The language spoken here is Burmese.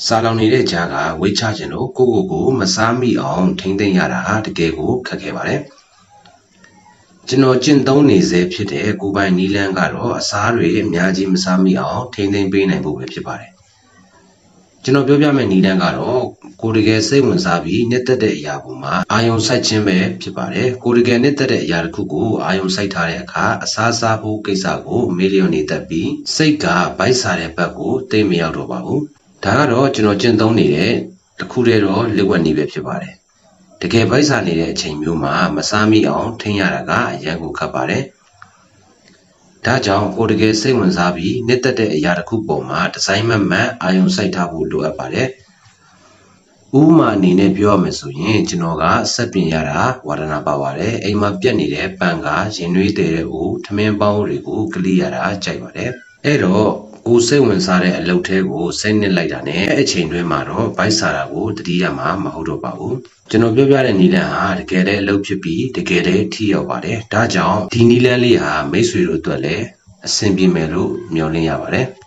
စာလောင်နေတဲ့ကြားကဝိတ်ချခြင်းလို့ကိုမစားမိအောင်ထိမ့်သိမ့်ရတာတကယ်ကိုခက်ခဲ့ပါတယ်ကျွန်တော်ကျင့်သုံးနေစေဖြစ်တဲ့ကိုပိုင်နီလန်းကတော့အစားတွေအများကြီးမစားမိအောင်ထိမ့်သိမ့်ပေးနိုင်ဖို့ပဲဖြစ်ပါတယ်ကျွန်တော်ပြောပြမယ့်နီလန်းကတော့ကိုတကယ်စိတ်ဝင်စားပြီးနှစ်သက်တဲ့အရာပေါ်မှာအာယုံစိုက်ခြင်းပဲဖြစ်ပါတယ်ကိုတကယ်နှစ်သက်တဲ့အရာတစ်ခုကိုအာယုံစိုက်ထားတဲ့အခါအစားစားဖို့ကိစ္စကိုမေးလျော်နေတတ်ပြီးစိတ်ကဗိုက်စားတဲ့ဘက်ကိုသိမရောက်တော့ပါဘူးဒါကတော့ကျွန်တော်ကျင့်သုံးနေတဲ့တစ်ခုတည်းတော့လက်ဝက်နည်းပဲဖြစ်ပါတယ်တကယ်ဗိုက်စားနေတဲ့အချိန်မျိုးမှာမစားမိအောင်ထိန်းရတာကအရန်ကိုခက်ပါတယ်ဒါကြောင့်ကိုတကယ်စိတ်ဝင်စားပြီးနှစ်သက်တဲ့အရာတစ်ခုပေါ်မှာဒီဇိုင်းမမှန်အာယုံစိုက်ထားဖို့လိုအပ်ပါတယ်ဥပမာအနေနဲ့ပြောရမယ်ဆိုရင်ကျွန်တော်ကစက်ပြင်ရတာဝါဒနာပါပါတယ်အိမ်မှာပြက်နေတဲ့ပန်ကရင်နွေးတဲ့ဦးထမင်းပေါင်းတွေကိုကလေးရတာကြိုက်ပါတယ်အဲ့တော့ကိုစိတ်ဝင်စားတဲ့အလုပ်ထဲကိုစိတ်နစ်လိုက်တာနဲ့အချိန်တွင်းမှာတော့ဗိုက်စားတာကိုတတိယမှာမဟုတ်တော့ပါဘူးကျွန်တော်ပြောပြတဲ့နီလန်းဟာတကယ်လည်းအလုပ်ဖြစ်ပြီးတကယ်လည်းထိရောက်ပါတယ်ဒါကြောင့်ဒီနီလန်းလေးဟာမိတ်ဆွေတို့အတွက်လည်းအဆင်ပြေမယ်လို့မျှော်လင့်ရပါတယ်